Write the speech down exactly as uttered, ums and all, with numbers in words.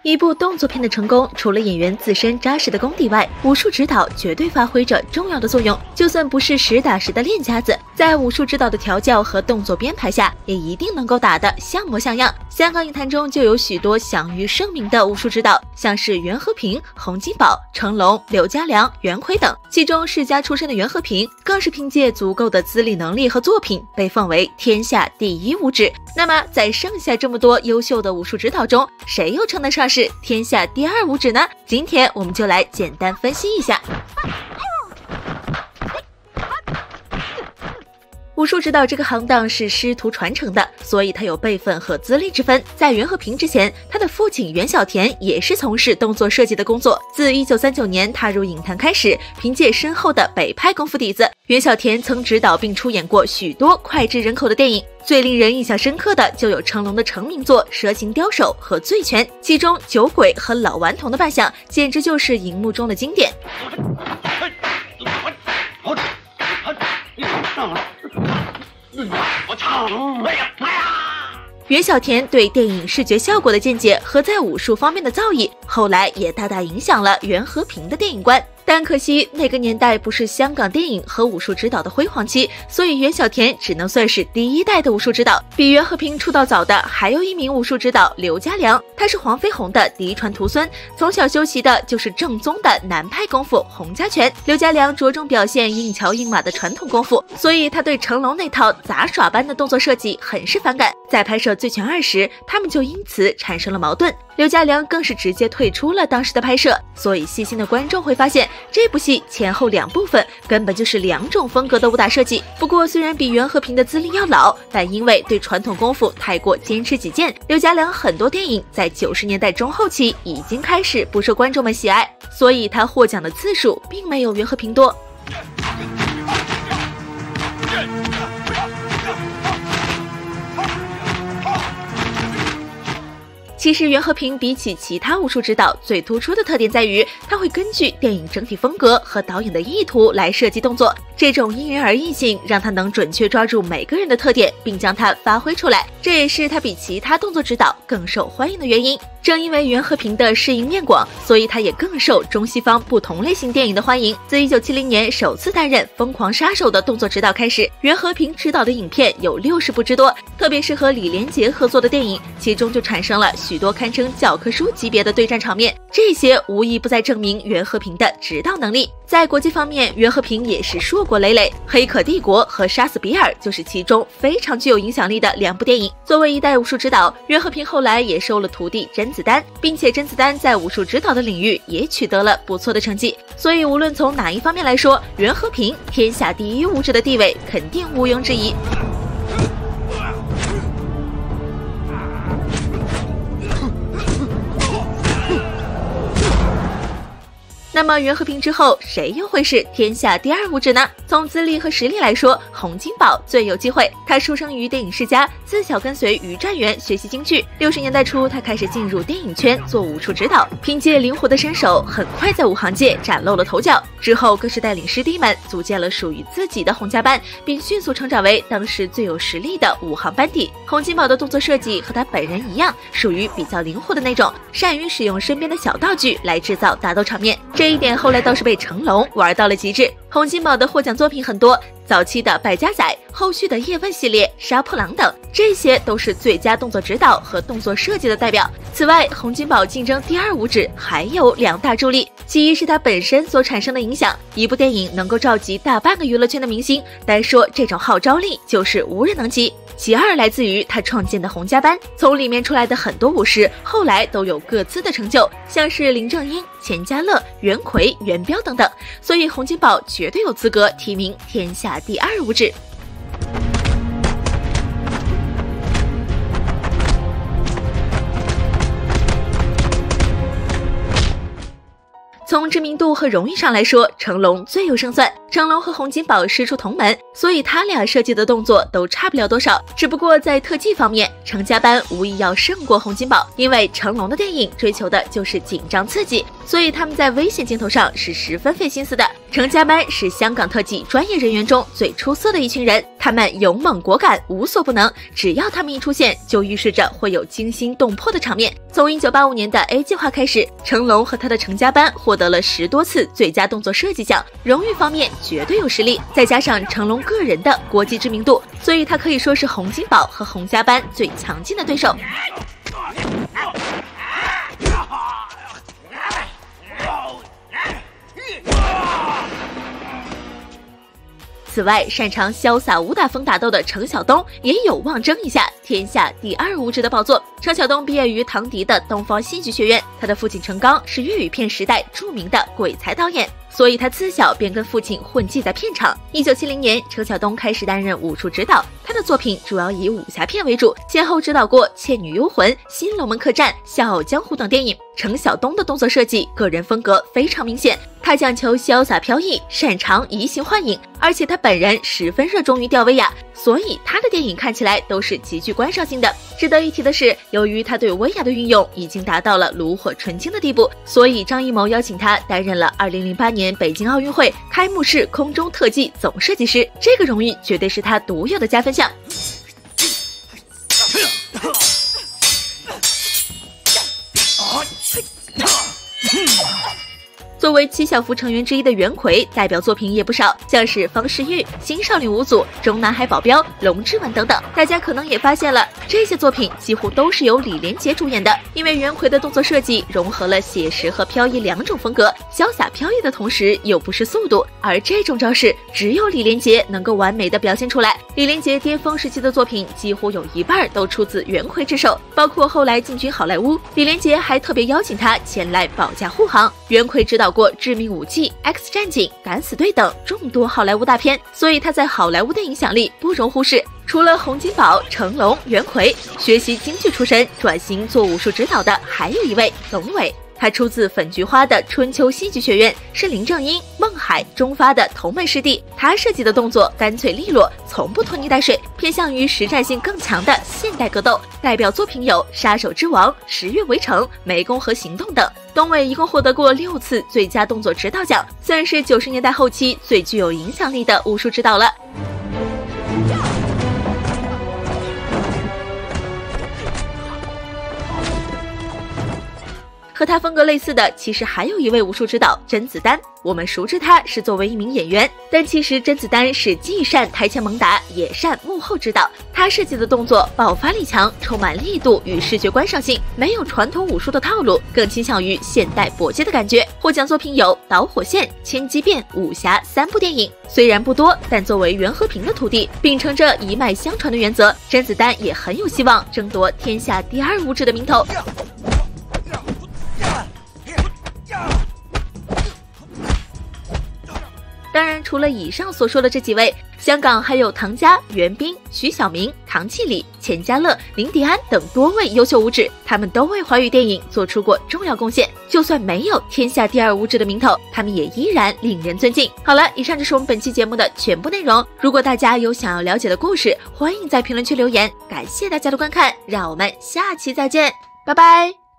一部动作片的成功，除了演员自身扎实的功底外，武术指导绝对发挥着重要的作用。就算不是实打实的练家子，在武术指导的调教和动作编排下，也一定能够打得像模像样。香港影坛中就有许多享誉盛名的武术指导，像是袁和平、洪金宝、成龙、刘家良、袁奎等。其中世家出身的袁和平，更是凭借足够的资历能力和作品，被奉为天下第一武指。那么，在剩下这么多优秀的武术指导中，谁又称得上是天下第二武指呢？今天我们就来简单分析一下。武术指导这个行当是师徒传承的，所以它有辈分和资历之分。在袁和平之前，他的父亲袁小田也是从事动作设计的工作。自一九三九年踏入影坛开始，凭借深厚的北派功夫底子，袁小田曾指导并出演过许多脍炙人口的电影。最令人印象深刻的就有成龙的成名作《蛇形刁手》和《醉拳》，其中酒鬼和老顽童的扮相简直就是荧幕中的经典。袁小田对电影视觉效果的见解和在武术方面的造诣，后来也大大影响了袁和平的电影观。但可惜那个年代不是香港电影和武术指导的辉煌期，所以袁小田只能算是第一代的武术指导。比袁和平出道早的还有一名武术指导刘家良，他是黄飞鸿的嫡传徒孙，从小修习的就是正宗的南派功夫洪家拳。刘家良着重表现硬桥硬马的传统功夫，所以他对成龙那套杂耍般的动作设计很是反感。在拍摄《醉拳二》时，他们就因此产生了矛盾。刘家良更是直接退出了当时的拍摄，所以细心的观众会发现，这部戏前后两部分根本就是两种风格的武打设计。不过虽然比袁和平的资历要老，但因为对传统功夫太过坚持己见，刘家良很多电影在九十年代中后期已经开始不受观众们喜爱，所以他获奖的次数并没有袁和平多。其实袁和平比起其他武术指导最突出的特点在于，他会根据电影整体风格和导演的意图来设计动作，这种因人而异性让他能准确抓住每个人的特点，并将它发挥出来，这也是他比其他动作指导更受欢迎的原因。正因为袁和平的适应面广，所以他也更受中西方不同类型电影的欢迎。自一九七零年首次担任《疯狂杀手》的动作指导开始，袁和平指导的影片有六十部之多，特别是和李连杰合作的电影，其中就产生了许多堪称教科书级别的对战场面，这些无一不在证明袁和平的指导能力。在国际方面，袁和平也是硕果累累，《黑客帝国》和《杀死比尔》就是其中非常具有影响力的两部电影。作为一代武术指导，袁和平后来也收了徒弟甄子丹，并且甄子丹在武术指导的领域也取得了不错的成绩。所以无论从哪一方面来说，袁和平天下第一武指的地位肯定毋庸置疑。那么袁和平之后，谁又会是天下第二武指呢？从资历和实力来说，洪金宝最有机会。他出生于电影世家，自小跟随于占元学习京剧。六十年代初，他开始进入电影圈做武术指导，凭借灵活的身手，很快在武行界崭露了头角。之后更是带领师弟们组建了属于自己的洪家班，并迅速成长为当时最有实力的武行班底。洪金宝的动作设计和他本人一样，属于比较灵活的那种，善于使用身边的小道具来制造打斗场面。这一点后来倒是被成龙玩到了极致。洪金宝的获奖作品很多，早期的败家仔，后续的叶问系列、杀破狼等，这些都是最佳动作指导和动作设计的代表。此外，洪金宝竞争第二武指还有两大助力，其一是他本身所产生的影响，一部电影能够召集大半个娱乐圈的明星，单说这种号召力就是无人能及。其二来自于他创建的洪家班，从里面出来的很多武师后来都有各自的成就，像是林正英、钱嘉乐、袁奎、袁彪等等，所以洪金宝绝对有资格提名天下第二武指。从知名度和荣誉上来说，成龙最有胜算。成龙和洪金宝师出同门，所以他俩设计的动作都差不了多少。只不过在特技方面，成家班无疑要胜过洪金宝，因为成龙的电影追求的就是紧张刺激，所以他们在危险镜头上是十分费心思的。 程家班是香港特技专业人员中最出色的一群人，他们勇猛果敢，无所不能。只要他们一出现，就预示着会有惊心动魄的场面。从一九八五年的 A 计划开始，成龙和他的程家班获得了十多次最佳动作设计奖，荣誉方面绝对有实力。再加上成龙个人的国际知名度，所以他可以说是洪金宝和洪家班最强劲的对手。此外，擅长潇洒武打风打斗的程晓东也有望争一下天下第二武指的宝座。程晓东毕业于唐迪的东方戏剧学院，他的父亲程刚是粤语片时代著名的鬼才导演，所以他自小便跟父亲混迹在片场。一九七零年，程晓东开始担任武术指导，他的作品主要以武侠片为主，先后指导过《倩女幽魂》《新龙门客栈》《笑傲江湖》等电影。程晓东的动作设计个人风格非常明显，他讲求潇洒飘逸，擅长移形换影，而且他本人十分热衷于吊威亚，所以他的电影看起来都是极具观赏性的。值得一提的是，由于他对威亚的运用已经达到了炉火纯青的地步，所以张艺谋邀请他担任了二零零八年北京奥运会开幕式空中特技总设计师，这个荣誉绝对是他独有的加分项。作为七小福成员之一的袁奎，代表作品也不少，像是《方世玉》《新少女五组》《中南海保镖》《龙之吻》等等。大家可能也发现了，这些作品几乎都是由李连杰主演的，因为袁奎的动作设计融合了写实和飘逸两种风格，潇洒飘逸的同时又不失速度，而这种招式只有李连杰能够完美的表现出来。李连杰巅峰时期的作品几乎有一半都出自袁奎之手，包括后来进军好莱坞，李连杰还特别邀请他前来保驾护航。袁奎指导过《致命武器》《X 战警》《敢死队》等众多好莱坞大片，所以他在好莱坞的影响力不容忽视。除了洪金宝、成龙、袁奎，学习京剧出身转型做武术指导的还有一位龙伟，他出自粉菊花的春秋戏剧学院，是林正英、孟海、钟发的同门师弟。他设计的动作干脆利落，从不拖泥带水，偏向于实战性更强的现代格斗。代表作品有《杀手之王》《十月围城》《湄公河行动》等。东伟一共获得过六次最佳动作指导奖，算是九十年代后期最具有影响力的武术指导了。和他风格类似的，其实还有一位武术指导甄子丹。我们熟知他是作为一名演员，但其实甄子丹是既善台前猛打，也善幕后指导。他设计的动作爆发力强，充满力度与视觉观赏性，没有传统武术的套路，更倾向于现代搏击的感觉。获奖作品有《导火线》《千机变》《武侠》三部电影，虽然不多，但作为袁和平的徒弟，秉承着一脉相传的原则，甄子丹也很有希望争夺天下第二武指的名头。当然，除了以上所说的这几位，香港还有唐家、袁彬、徐晓明、唐季礼、钱嘉乐、林迪安等多位优秀武指，他们都为华语电影做出过重要贡献。就算没有天下第二武指的名头，他们也依然令人尊敬。好了，以上就是我们本期节目的全部内容。如果大家有想要了解的故事，欢迎在评论区留言。感谢大家的观看，让我们下期再见，拜拜。